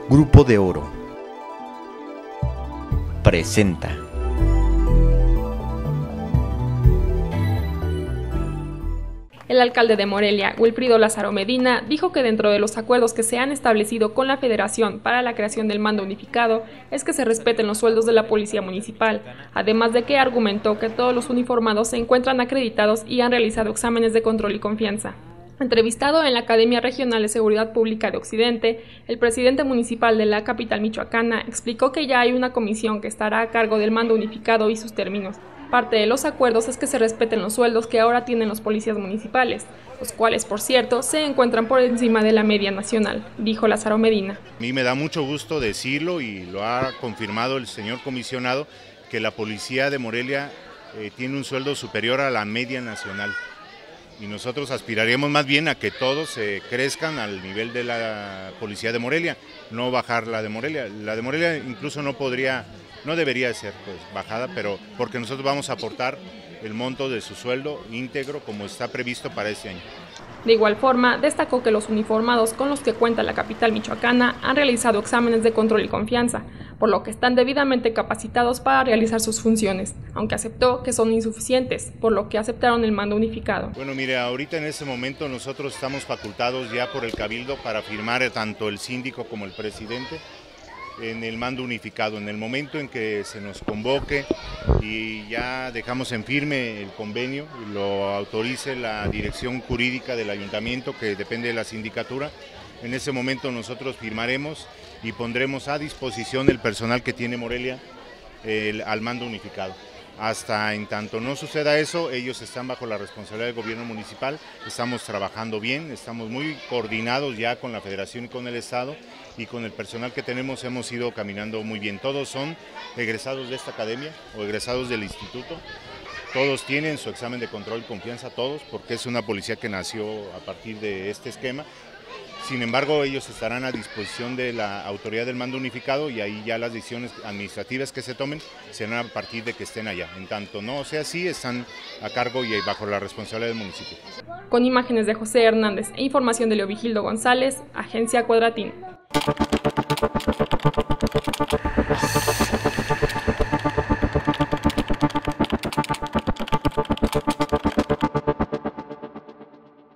Grupo de Oro presenta. El alcalde de Morelia, Wilfrido Lázaro Medina, dijo que dentro de los acuerdos que se han establecido con la Federación para la creación del mando unificado es que se respeten los sueldos de la Policía Municipal, además de que argumentó que todos los uniformados se encuentran acreditados y han realizado exámenes de control y confianza. Entrevistado en la Academia Regional de Seguridad Pública de Occidente, el presidente municipal de la capital michoacana explicó que ya hay una comisión que estará a cargo del mando unificado y sus términos. Parte de los acuerdos es que se respeten los sueldos que ahora tienen los policías municipales, los cuales, por cierto, se encuentran por encima de la media nacional, dijo Lázaro Medina. A mí me da mucho gusto decirlo y lo ha confirmado el señor comisionado, que la policía de Morelia tiene un sueldo superior a la media nacional. Y nosotros aspiraríamos más bien a que todos crezcan al nivel de la policía de Morelia, no bajar la de Morelia. La de Morelia incluso no debería ser pues bajada, pero porque nosotros vamos a aportar el monto de su sueldo íntegro como está previsto para este año. De igual forma, destacó que los uniformados con los que cuenta la capital michoacana han realizado exámenes de control y confianza, por lo que están debidamente capacitados para realizar sus funciones, aunque aceptó que son insuficientes, por lo que aceptaron el mando unificado. Bueno, mire, ahorita en este momento nosotros estamos facultados ya por el Cabildo para firmar tanto el síndico como el presidente en el mando unificado. En el momento en que se nos convoque y ya dejamos en firme el convenio, lo autorice la dirección jurídica del ayuntamiento, que depende de la sindicatura, en ese momento nosotros firmaremos y pondremos a disposición el personal que tiene Morelia al mando unificado. Hasta en tanto no suceda eso, ellos están bajo la responsabilidad del gobierno municipal, estamos trabajando bien, estamos muy coordinados ya con la Federación y con el Estado, y con el personal que tenemos hemos ido caminando muy bien. Todos son egresados de esta academia o egresados del instituto, todos tienen su examen de control y confianza, todos, porque es una policía que nació a partir de este esquema. Sin embargo, ellos estarán a disposición de la autoridad del mando unificado y ahí ya las decisiones administrativas que se tomen serán a partir de que estén allá. En tanto no sea así, están a cargo y bajo la responsabilidad del municipio. Con imágenes de José Hernández e información de Leovigildo González, Agencia Cuadratín.